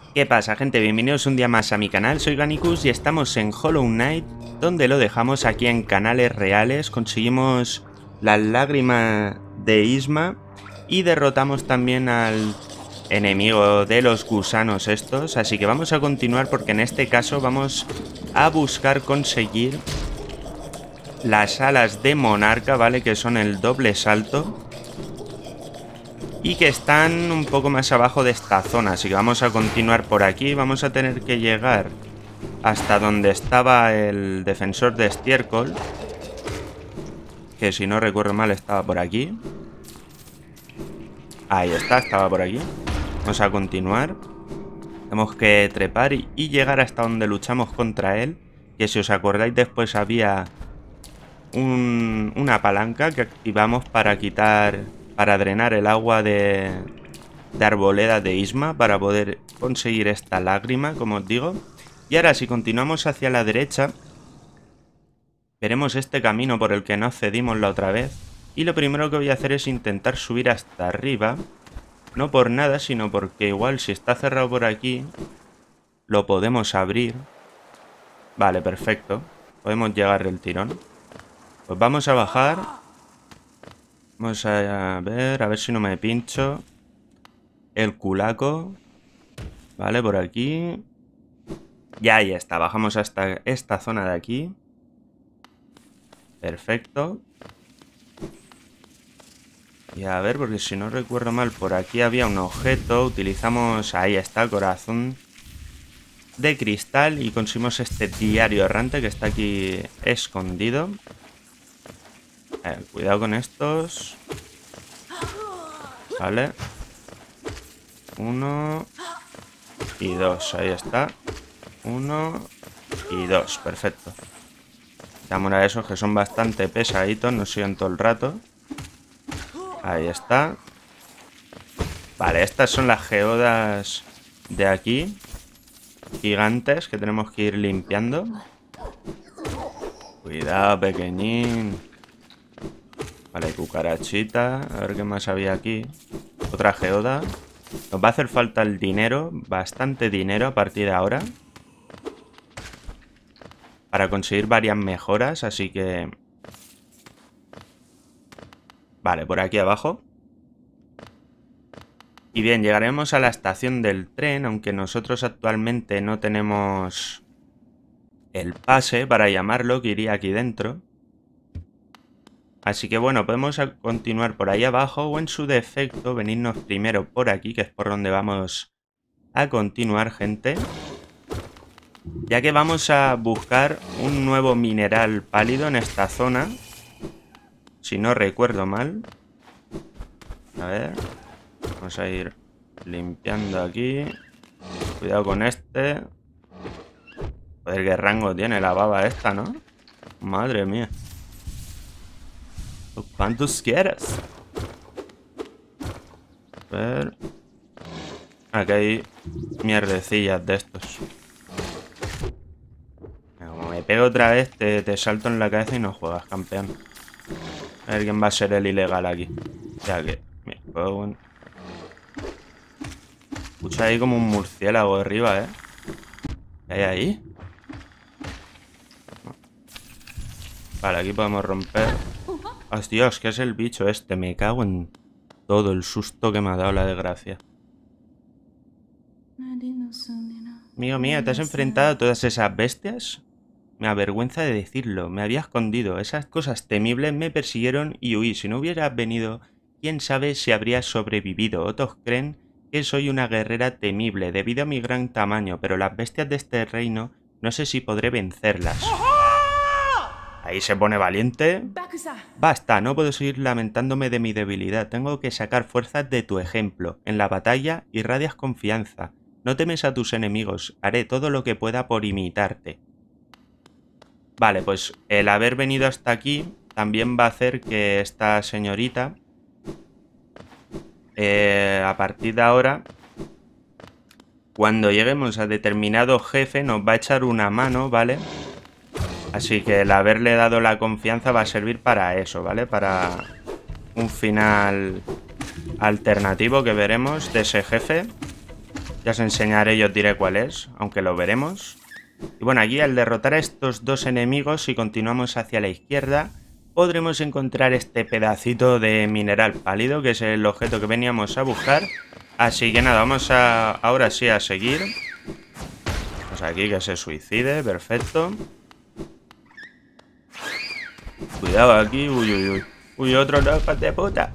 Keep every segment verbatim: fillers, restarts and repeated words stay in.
¿Qué pasa, gente? Bienvenidos un día más a mi canal, soy Ganicus y estamos en Hollow Knight, donde lo dejamos aquí en canales reales. Conseguimos la lágrima de Isma y derrotamos también al enemigo de los gusanos estos. Así que vamos a continuar porque en este caso vamos a buscar conseguir las alas de monarca, ¿vale? Que son el doble salto. Y que están un poco más abajo de esta zona, así que vamos a continuar por aquí. Vamos a tener que llegar hasta donde estaba el defensor de estiércol, que si no recuerdo mal estaba por aquí. Ahí está, estaba por aquí. Vamos a continuar. Tenemos que trepar y, y llegar hasta donde luchamos contra él, que si os acordáis después había un, una palanca que activamos para quitar... para drenar el agua de, de arboleda de Isma, para poder conseguir esta lágrima, como os digo. Y ahora si continuamos hacia la derecha, veremos este camino por el que no cedimos la otra vez. Y lo primero que voy a hacer es intentar subir hasta arriba. No por nada, sino porque igual si está cerrado por aquí, lo podemos abrir. Vale, perfecto. Podemos llegar el tirón. Pues vamos a bajar. Vamos a ver, a ver si no me pincho. El culaco. Vale, por aquí. Y ahí está, bajamos hasta esta zona de aquí. Perfecto. Y a ver, porque si no recuerdo mal, por aquí había un objeto. Utilizamos, ahí está, corazón de cristal. Y conseguimos este diario errante que está aquí escondido. Eh, cuidado con estos. Vale. Uno y dos, ahí está. Uno y dos, perfecto. Damos a esos que son bastante pesaditos, nos siguen todo el rato. Ahí está. Vale, estas son las geodas de aquí, gigantes, que tenemos que ir limpiando. Cuidado, pequeñín. Vale, cucarachita. A ver qué más había aquí. Otra geoda. Nos va a hacer falta el dinero, bastante dinero a partir de ahora, para conseguir varias mejoras, así que... Vale, por aquí abajo. Y bien, llegaremos a la estación del tren, aunque nosotros actualmente no tenemos el pase para llamarlo, que iría aquí dentro. Así que bueno, podemos continuar por ahí abajo o en su defecto venirnos primero por aquí, que es por donde vamos a continuar, gente. Ya que vamos a buscar un nuevo mineral pálido en esta zona, si no recuerdo mal. A ver, vamos a ir limpiando aquí. Cuidado con este. Joder, qué rango tiene la baba esta, ¿no? Madre mía. ¿Cuántos quieres? A ver. Aquí hay mierdecillas de estos. Como me pego otra vez, te, te salto en la cabeza y no juegas, campeón. A ver quién va a ser el ilegal aquí. Ya que... Me juego en... Escucha ahí como un murciélago arriba, ¿eh? ¿Qué hay ahí? Vale, aquí podemos romper. ¡Oh, Dios! ¿Qué es el bicho este? Me cago en todo el susto que me ha dado la desgracia. Amigo mío, ¿te has enfrentado a todas esas bestias? Me avergüenza de decirlo, me había escondido. Esas cosas temibles me persiguieron y huí. Si no hubieras venido, quién sabe si habría sobrevivido. Otros creen que soy una guerrera temible debido a mi gran tamaño, pero las bestias de este reino no sé si podré vencerlas. Ahí se pone valiente. Basta, no puedo seguir lamentándome de mi debilidad. Tengo que sacar fuerzas de tu ejemplo. En la batalla irradias confianza. No temes a tus enemigos. Haré todo lo que pueda por imitarte. Vale, pues el haber venido hasta aquí también va a hacer que esta señorita, eh, a partir de ahora, cuando lleguemos a determinado jefe, nos va a echar una mano, ¿vale? Así que el haberle dado la confianza va a servir para eso, ¿vale? Para un final alternativo que veremos de ese jefe. Ya os enseñaré y os diré cuál es, aunque lo veremos. Y bueno, aquí al derrotar a estos dos enemigos, si continuamos hacia la izquierda, podremos encontrar este pedacito de mineral pálido, que es el objeto que veníamos a buscar. Así que nada, vamos a ahora sí a seguir. Pues aquí que se suicide, perfecto. Cuidado aquí, uy, uy, uy. Uy, otro no, hijos de puta.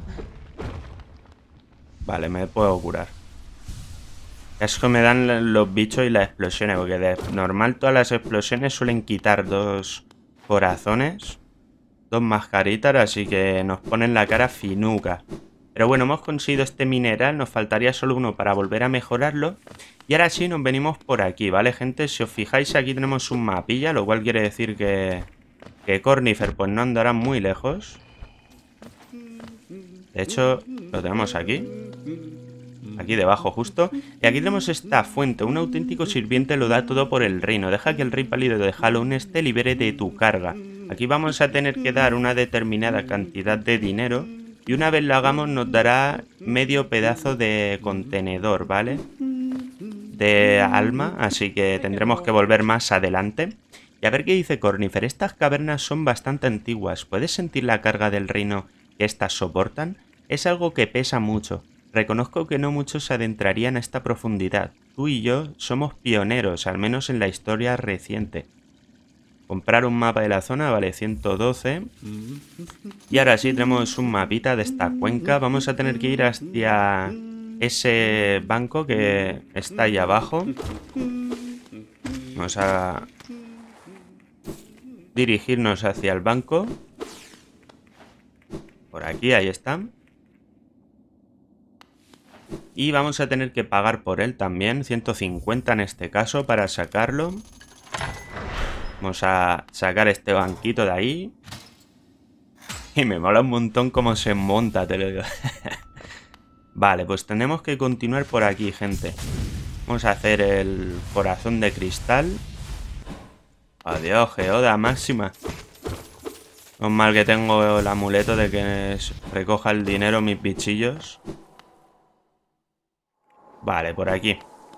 Vale, me puedo curar. Es que me dan los bichos y las explosiones, porque de normal todas las explosiones suelen quitar dos corazones, dos mascaritas, así que nos ponen la cara finuca. Pero bueno, hemos conseguido este mineral, nos faltaría solo uno para volver a mejorarlo. Y ahora sí nos venimos por aquí, ¿vale, gente? Si os fijáis, aquí tenemos un mapilla, lo cual quiere decir que, que Cornifer pues no andará muy lejos. De hecho, lo tenemos aquí. Aquí debajo justo. Y aquí tenemos esta fuente. Un auténtico sirviente lo da todo por el reino. Deja que el rey pálido de Halloween te libere de tu carga. Aquí vamos a tener que dar una determinada cantidad de dinero. Y una vez lo hagamos nos dará medio pedazo de contenedor, ¿vale? De alma. Así que tendremos que volver más adelante. Y a ver qué dice Cornifer. Estas cavernas son bastante antiguas. ¿Puedes sentir la carga del reino que estas soportan? Es algo que pesa mucho. Reconozco que no muchos se adentrarían a esta profundidad. Tú y yo somos pioneros, al menos en la historia reciente. Comprar un mapa de la zona vale ciento doce. Y ahora sí tenemos un mapita de esta cuenca. Vamos a tener que ir hacia ese banco que está ahí abajo. Vamos a dirigirnos hacia el banco. Por aquí, ahí está. Y vamos a tener que pagar por él también, ciento cincuenta en este caso, para sacarlo. Vamos a sacar este banquito de ahí. Y me mola un montón cómo se monta, te lo digo. Vale, pues tenemos que continuar por aquí, gente. Vamos a hacer el corazón de cristal. Adiós, geoda máxima. No es mal que tengo el amuleto de que recoja el dinero mis bichillos. Vale, por aquí.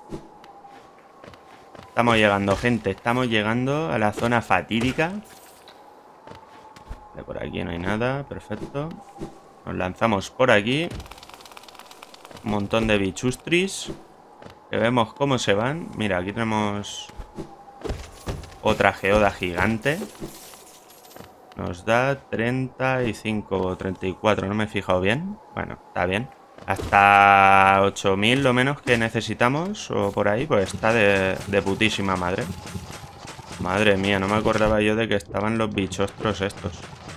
Estamos llegando, gente. Estamos llegando a la zona fatídica. Vale, por aquí no hay nada. Perfecto. Nos lanzamos por aquí. Un montón de bichustris. Que vemos cómo se van. Mira, aquí tenemos otra geoda gigante. Nos da treinta y cinco o treinta y cuatro. No me he fijado bien. Bueno, está bien. Hasta ocho mil lo menos que necesitamos, o por ahí, pues está de, de putísima madre. Madre mía, no me acordaba yo de que estaban los bichostros estos.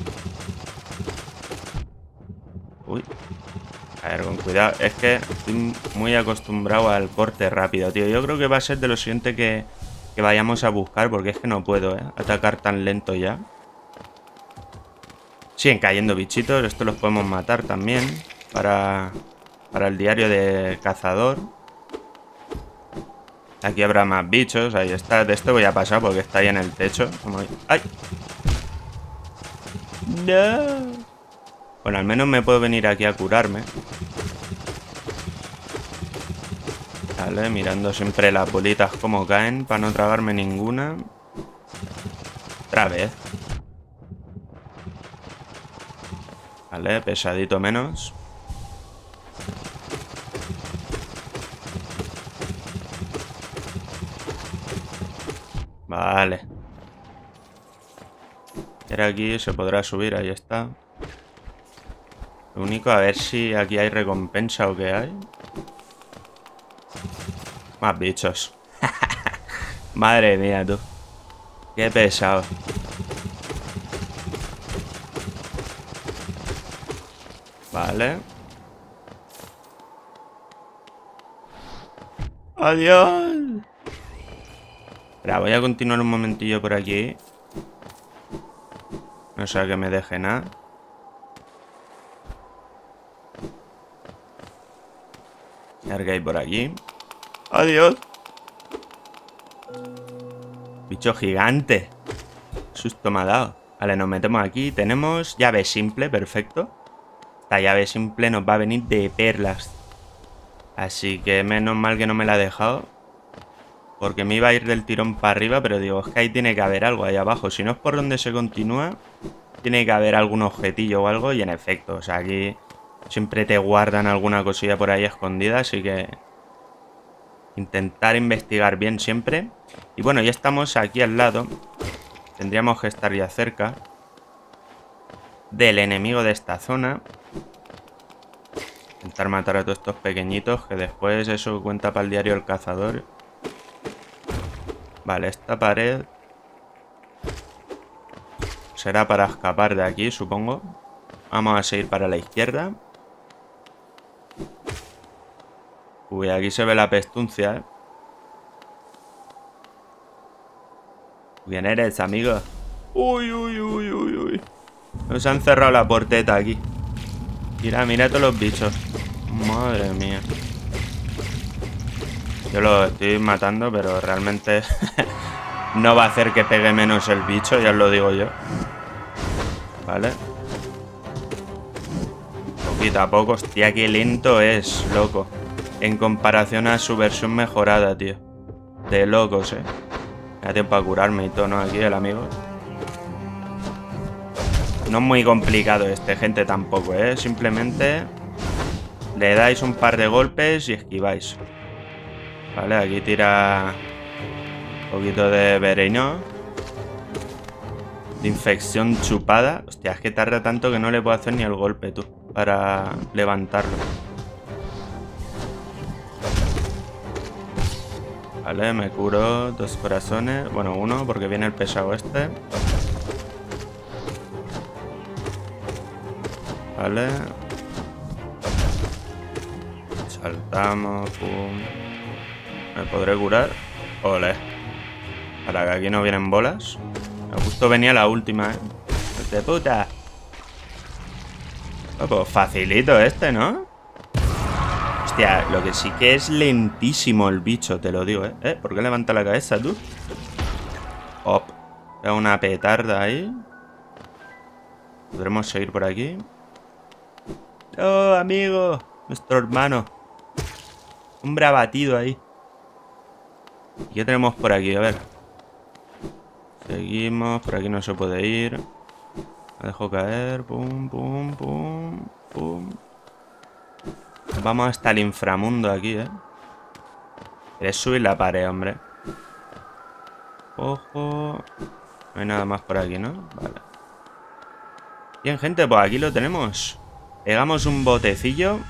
Uy. A ver, con cuidado. Es que estoy muy acostumbrado al corte rápido, tío. Yo creo que va a ser de lo siguiente que, que vayamos a buscar, porque es que no puedo, ¿eh? Atacar tan lento ya. Siguen cayendo bichitos, estos los podemos matar también. Para, para el diario de cazador. Aquí habrá más bichos. Ahí está. De este voy a pasar porque está ahí en el techo. ¡Ay! ¡No! Bueno, al menos me puedo venir aquí a curarme. Vale, mirando siempre las bolitas como caen para no tragarme ninguna. Otra vez. Vale, pesadito menos. Vale. Era aquí, se podrá subir, ahí está. Lo único, a ver si aquí hay recompensa o qué hay. Más bichos. Madre mía, tú. Qué pesado. Vale. Adiós. Espera, voy a continuar un momentillo por aquí. No sé que me deje nada. A ver qué hay por aquí. Adiós. Bicho gigante. Susto me ha dado. Vale, nos metemos aquí. Tenemos llave simple, perfecto. Esta llave simple nos va a venir de perlas. Así que menos mal que no me la ha dejado. Porque me iba a ir del tirón para arriba, pero digo, es que ahí tiene que haber algo ahí abajo. Si no es por donde se continúa, tiene que haber algún objetillo o algo. Y en efecto, o sea, aquí siempre te guardan alguna cosilla por ahí escondida, así que intentar investigar bien siempre. Y bueno, ya estamos aquí al lado. Tendríamos que estar ya cerca del enemigo de esta zona. Intentar matar a todos estos pequeñitos, que después eso cuenta para el diario El Cazador. Vale, esta pared será para escapar de aquí, supongo. Vamos a seguir para la izquierda. Uy, aquí se ve la pestuncia, ¿eh? ¿Quién eres, amigo? Uy, uy, uy, uy, uy. Nos han cerrado la porteta aquí. Mira, mira todos los bichos. Madre mía. Yo lo estoy matando, pero realmente no va a hacer que pegue menos el bicho, ya os lo digo yo. Vale. Poquito a poco. Hostia, qué lento es, loco. En comparación a su versión mejorada, tío. De locos, eh. Me da tiempo a curarme y todo, ¿no? Aquí el amigo. No es muy complicado este, gente, tampoco, ¿eh? Simplemente le dais un par de golpes y esquiváis. Vale, aquí tira un poquito de veneno. De infección chupada. Hostia, es que tarda tanto que no le puedo hacer ni el golpe, tú, para levantarlo. Vale, me curo dos corazones. Bueno, uno, porque viene el pesado este. Vale. Saltamos, pum. ¿Me podré curar? Ole. Para que aquí no vienen bolas. Justo venía la última, ¿eh? ¡De puta! Oh, pues facilito este, ¿no? Hostia, lo que sí que es lentísimo el bicho, te lo digo, ¿eh? ¿Eh? ¿Por qué levanta la cabeza, tú? Hop. Da una petarda ahí. Podremos seguir por aquí. ¡Oh, amigo! Nuestro hermano. Hombre abatido ahí. ¿Y qué tenemos por aquí? A ver. Seguimos. Por aquí no se puede ir. La dejo caer. Pum, pum, pum, pum. Vamos hasta el inframundo aquí, ¿eh? ¿Quieres subir la pared, hombre? Ojo. No hay nada más por aquí, ¿no? Vale. Bien, gente, pues aquí lo tenemos. Pegamos un botecillo.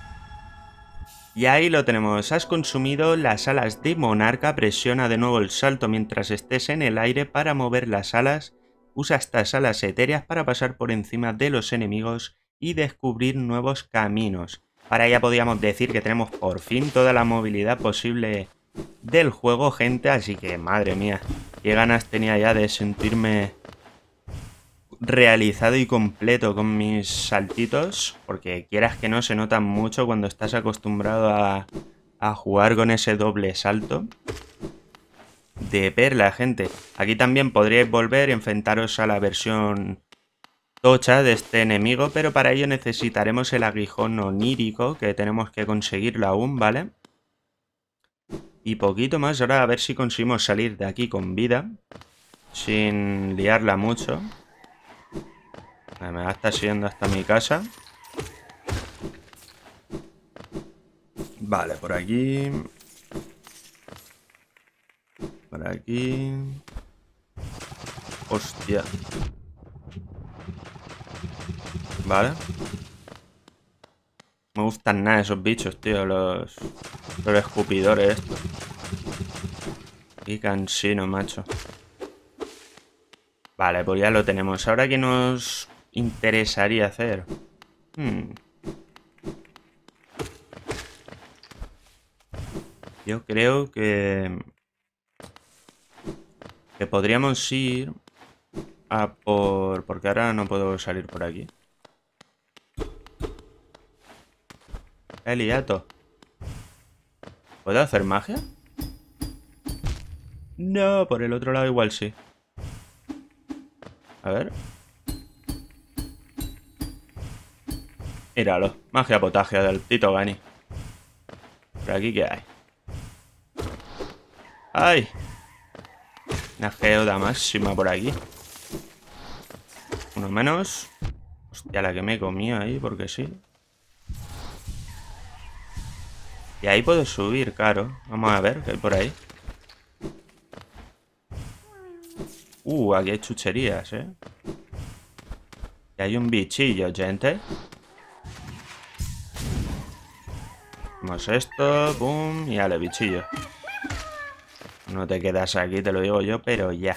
Y ahí lo tenemos. Has consumido las alas de monarca. Presiona de nuevo el salto mientras estés en el aire para mover las alas. Usa estas alas etéreas para pasar por encima de los enemigos y descubrir nuevos caminos. Para ya podríamos decir que tenemos por fin toda la movilidad posible del juego, gente. Así que, madre mía, qué ganas tenía ya de sentirme realizado y completo con mis saltitos, porque quieras que no se notan mucho cuando estás acostumbrado a, a jugar con ese doble salto. De perla, gente. Aquí también podríais volver y enfrentaros a la versión tocha de este enemigo, pero para ello necesitaremos el aguijón onírico, que tenemos que conseguirlo aún, ¿vale? Y poquito más. Ahora a ver si conseguimos salir de aquí con vida, sin liarla mucho. Me va a estar siguiendo hasta mi casa. Vale, por aquí. Por aquí. Hostia. Vale. No me gustan nada esos bichos, tío. Los, los escupidores estos. Qué cansino, macho. Vale, pues ya lo tenemos. Ahora, ¿qué nos interesaría hacer? Hmm. Yo creo que... Que podríamos ir a por... Porque ahora no puedo salir por aquí. Eliato. ¿Puedo hacer magia? No, por el otro lado igual sí. A ver. Míralo. Magia potagia del Tito Gani. ¿Por aquí qué hay? ¡Ay! Una geoda máxima por aquí. Uno menos. Hostia, la que me he comido ahí, porque sí. Y ahí puedo subir, claro. Vamos a ver qué hay por ahí. Uh, aquí hay chucherías, ¿eh? Y hay un bichillo, gente. Hacemos esto, boom, y ale, bichillo. No te quedas aquí, te lo digo yo, pero ya.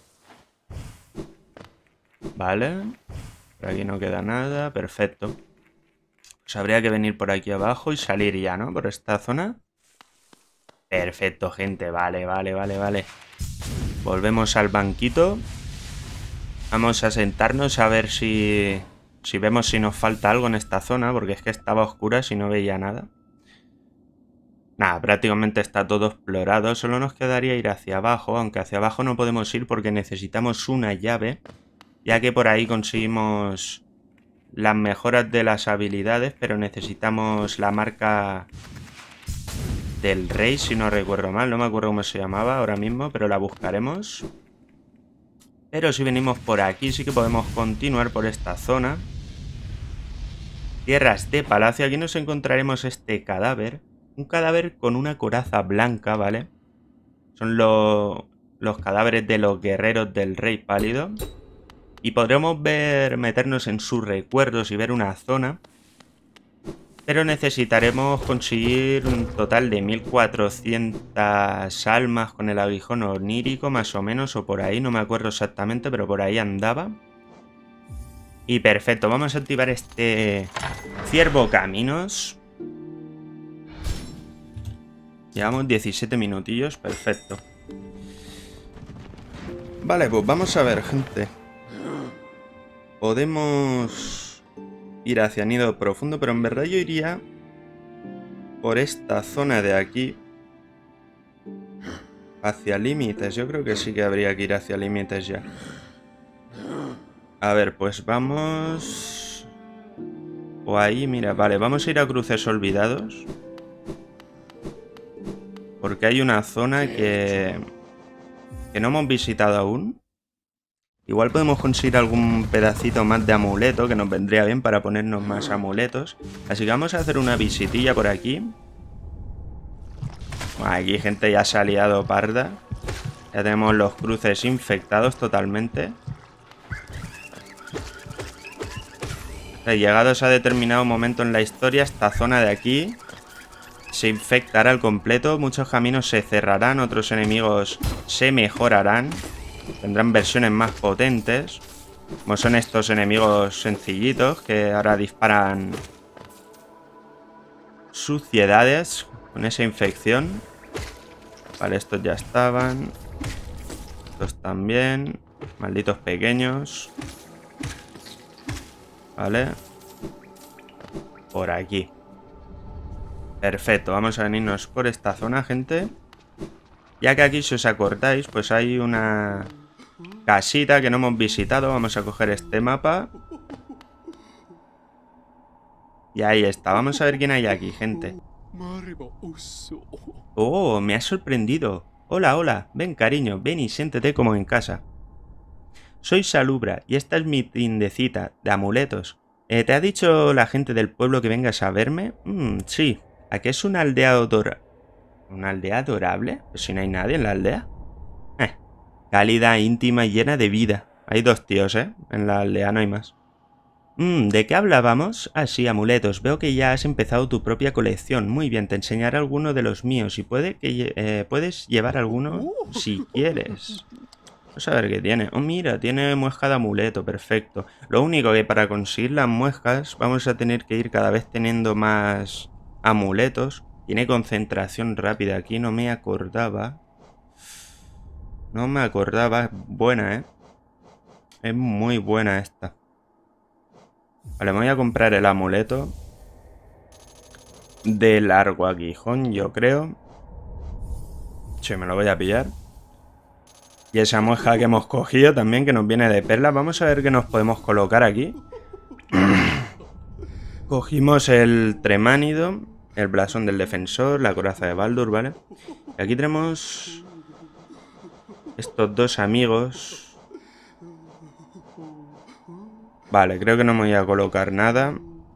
Vale. Por aquí no queda nada, perfecto. Pues habría que venir por aquí abajo y salir ya, ¿no? Por esta zona. Perfecto, gente, vale, vale, vale, vale. Volvemos al banquito. Vamos a sentarnos a ver si... Si vemos si nos falta algo en esta zona, porque es que estaba oscura y no veía nada. Nada, prácticamente está todo explorado. Solo nos quedaría ir hacia abajo, aunque hacia abajo no podemos ir porque necesitamos una llave, ya que por ahí conseguimos las mejoras de las habilidades, pero necesitamos la marca del rey, si no recuerdo mal. No me acuerdo cómo se llamaba ahora mismo, pero la buscaremos. Pero si venimos por aquí sí que podemos continuar por esta zona. Tierras de palacio. Aquí nos encontraremos este cadáver. Un cadáver con una coraza blanca, ¿vale? Son lo, los cadáveres de los guerreros del rey pálido. Y podremos ver, meternos en sus recuerdos y ver una zona. Pero necesitaremos conseguir un total de mil cuatrocientas almas con el aguijón onírico, más o menos, o por ahí, no me acuerdo exactamente, pero por ahí andaba. Y perfecto, vamos a activar este ciervo caminos. Llevamos diecisiete minutillos, perfecto. Vale, pues vamos a ver, gente. Podemos ir hacia Nido Profundo, pero en verdad yo iría por esta zona de aquí. Hacia límites, yo creo que sí que habría que ir hacia límites ya. A ver, pues vamos... O ahí, mira, vale, vamos a ir a Cruces Olvidados. Porque hay una zona que... que no hemos visitado aún. Igual podemos conseguir algún pedacito más de amuleto que nos vendría bien para ponernos más amuletos. Así que vamos a hacer una visitilla por aquí. Bueno, aquí gente ya se ha liado parda. Ya tenemos los cruces infectados totalmente. Llegados a determinado momento en la historia, esta zona de aquí se infectará al completo. Muchos caminos se cerrarán, otros enemigos se mejorarán. Tendrán versiones más potentes, como son estos enemigos sencillitos que ahora disparan suciedades con esa infección. Vale, estos ya estaban. Estos también. Malditos pequeños. Vale. Por aquí. Perfecto, vamos a venirnos por esta zona, gente. Ya que aquí, si os acordáis, pues hay una casita que no hemos visitado. Vamos a coger este mapa. Y ahí está. Vamos a ver quién hay aquí, gente. Oh, me has sorprendido. Hola, hola. Ven, cariño. Ven y siéntete como en casa. Soy Salubra y esta es mi tiendecita de amuletos. Eh, ¿Te ha dicho la gente del pueblo que vengas a verme? Mm, sí. ¿A qué es una aldea adorable? ¿Una aldea adorable? Pues si no hay nadie en la aldea. Eh, cálida, íntima y llena de vida. Hay dos tíos, ¿eh? En la aldea no hay más. Mm, ¿de qué hablábamos? Ah, sí, amuletos. Veo que ya has empezado tu propia colección. Muy bien, te enseñaré alguno de los míos. Y puede que eh, puedes llevar alguno si quieres. Vamos a ver qué tiene. Oh, mira, tiene muesca de amuleto. Perfecto. Lo único que para conseguir las muescas vamos a tener que ir cada vez teniendo más amuletos. Tiene concentración rápida. Aquí no me acordaba. No me acordaba. Buena, ¿eh? Es muy buena esta. Vale, me voy a comprar el amuleto de largo aguijón, yo creo. Sí, me lo voy a pillar. Y esa muesca que hemos cogido también, que nos viene de perlas. Vamos a ver qué nos podemos colocar aquí. Cogimos el tremánido, el blasón del defensor, la coraza de Baldur, ¿vale? Y aquí tenemos estos dos amigos. Vale, creo que no me voy a colocar nada.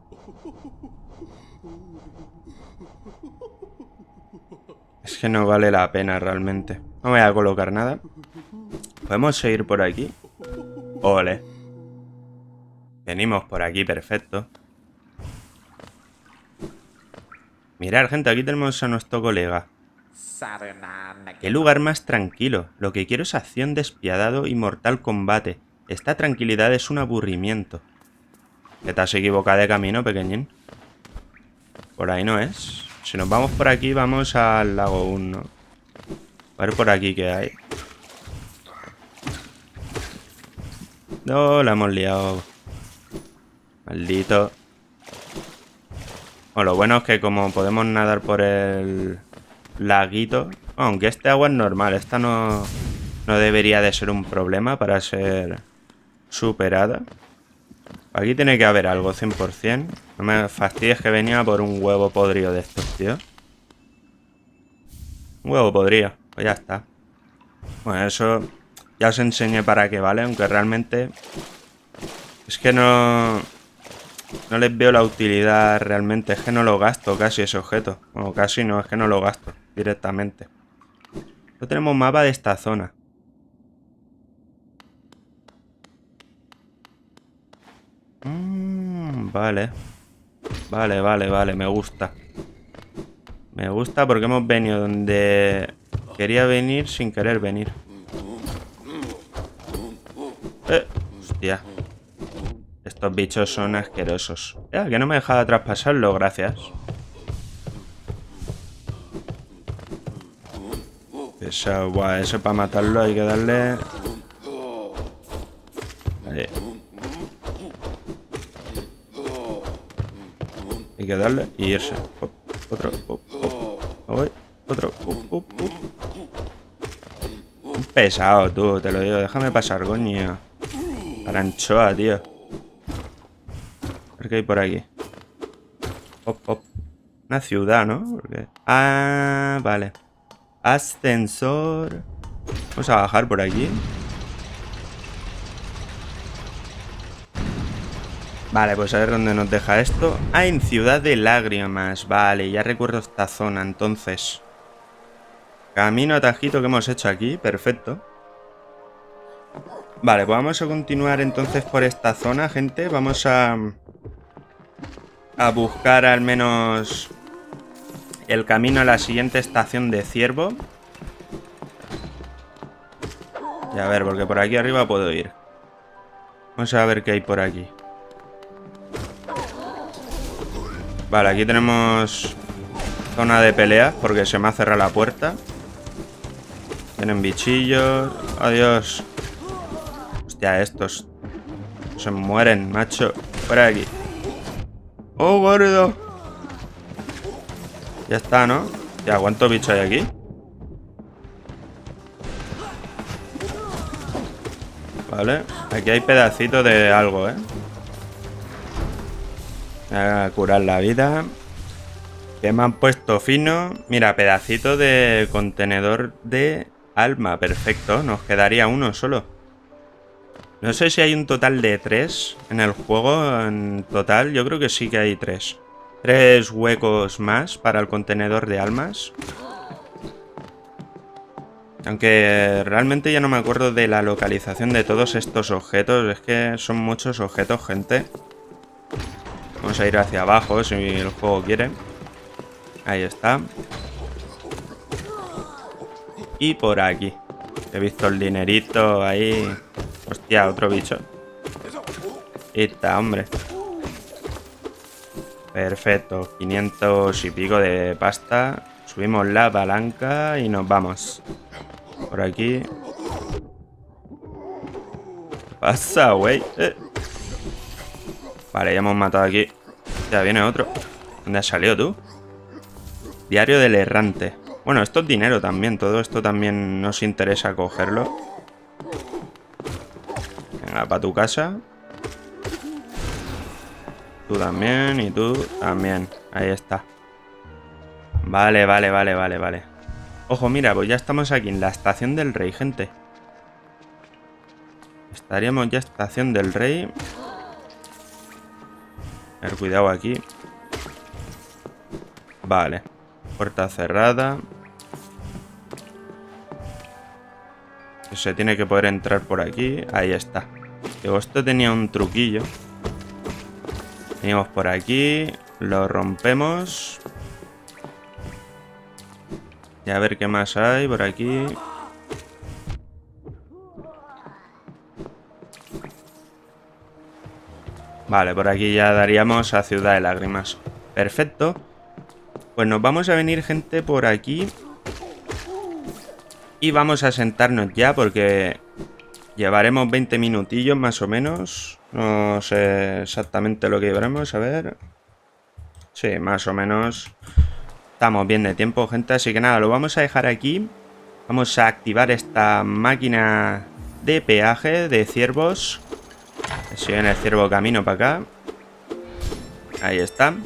Es que no vale la pena realmente. No voy a colocar nada. Podemos seguir por aquí. Ole. Venimos por aquí, perfecto. Mirad, gente, aquí tenemos a nuestro colega. Qué lugar más tranquilo. Lo que quiero es acción, despiadado y mortal combate. Esta tranquilidad es un aburrimiento. Que te has equivocado de camino, pequeñín. Por ahí no es. Si nos vamos por aquí, vamos al lago uno. A ver por aquí qué hay. No, la hemos liado. Maldito. Bueno, lo bueno es que como podemos nadar por el laguito, aunque este agua es normal, esta no, no debería de ser un problema para ser superada. Aquí tiene que haber algo, cien por cien. No me fastidies que venía por un huevo podrido de estos, tío. Un huevo podrido, pues ya está. Bueno, eso ya os enseñé para qué vale, aunque realmente es que no... No les veo la utilidad realmente, es que no lo gasto casi ese objeto. Bueno, casi no, es que no lo gasto directamente. No tenemos mapa de esta zona. Mm, vale. Vale, vale, vale, me gusta. Me gusta porque hemos venido donde quería venir sin querer venir. Eh, hostia. Estos bichos son asquerosos. Ya, que no me dejaba traspasarlo, gracias. Eso, buah, eso para matarlo hay que darle... Ahí. Hay que darle y irse. Pop, otro, pop, pop. Voy, otro. Pop, pop, pop. Un pesado, tú, te lo digo. Déjame pasar, coño. Aranchoa, tío. A ver qué hay por aquí. Pop, pop. Una ciudad, ¿no? Porque... Ah, vale. Ascensor. Vamos a bajar por aquí. Vale, pues a ver dónde nos deja esto. Ah, en Ciudad de Lágrimas. Vale, ya recuerdo esta zona, entonces. Camino atajito que hemos hecho aquí. Perfecto. Vale, pues vamos a continuar entonces por esta zona, gente. Vamos a... A buscar al menos... El camino a la siguiente estación de Ciervo. Y a ver, porque por aquí arriba puedo ir. Vamos a ver qué hay por aquí. Vale, aquí tenemos zona de peleas porque se me ha cerrado la puerta. Tienen bichillos. Adiós. Hostia, estos se mueren, macho. Fuera de aquí. Oh, gordo. Ya está, ¿no? Ya, ¿cuántos bichos hay aquí? Vale, aquí hay pedacitos de algo, ¿eh? Voy a curar la vida. Que me han puesto fino. Mira, pedacito de contenedor de alma. Perfecto, nos quedaría uno solo. No sé si hay un total de tres en el juego. En total, yo creo que sí que hay tres. Tres huecos más para el contenedor de almas. Aunque realmente ya no me acuerdo de la localización de todos estos objetos. Es que son muchos objetos, gente. Vamos a ir hacia abajo si el juego quiere. Ahí está. Y por aquí. He visto el dinerito ahí. Hostia, otro bicho. Ahí está, hombre. Perfecto. quinientos y pico de pasta. Subimos la palanca y nos vamos. Por aquí. ¿Qué pasa, güey? Eh. Vale, ya hemos matado aquí. Ya viene otro. ¿Dónde has salido tú? Diario del errante. Bueno, esto es dinero también. Todo esto también nos interesa cogerlo. Venga, para tu casa. Tú también y tú también. Ahí está. Vale, vale, vale, vale, vale. Ojo, mira, pues ya estamos aquí en la estación del rey, gente. Estaríamos ya en estación del rey. A ver, cuidado aquí. Vale. Puerta cerrada. Se tiene que poder entrar por aquí. Ahí está. Digo, esto tenía un truquillo. Venimos por aquí. Lo rompemos. Y a ver qué más hay por aquí. Vale, por aquí ya daríamos a Ciudad de Lágrimas. Perfecto. Pues nos vamos a venir, gente, por aquí. Y vamos a sentarnos ya porque llevaremos veinte minutillos más o menos. No sé exactamente lo que llevaremos, a ver. Sí, más o menos. Estamos bien de tiempo, gente, así que nada, lo vamos a dejar aquí. Vamos a activar esta máquina de peaje de ciervos. Si viene el ciervo camino para acá. Ahí está.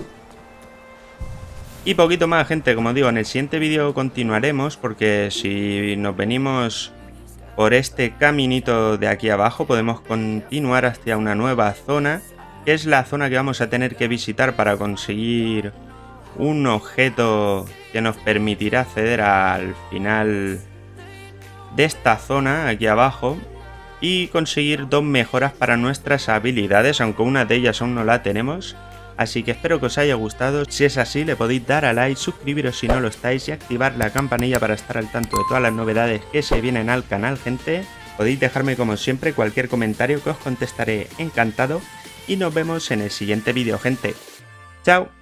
Y poquito más, gente, como digo, en el siguiente vídeo continuaremos, porque si nos venimos por este caminito de aquí abajo, podemos continuar hacia una nueva zona, que es la zona que vamos a tener que visitar para conseguir un objeto que nos permitirá acceder al final de esta zona aquí abajo y conseguir dos mejoras para nuestras habilidades, aunque una de ellas aún no la tenemos. Así que espero que os haya gustado. Si es así, le podéis dar a like, suscribiros si no lo estáis y activar la campanilla para estar al tanto de todas las novedades que se vienen al canal, gente. Podéis dejarme como siempre cualquier comentario que os contestaré encantado y nos vemos en el siguiente vídeo, gente. ¡Chao!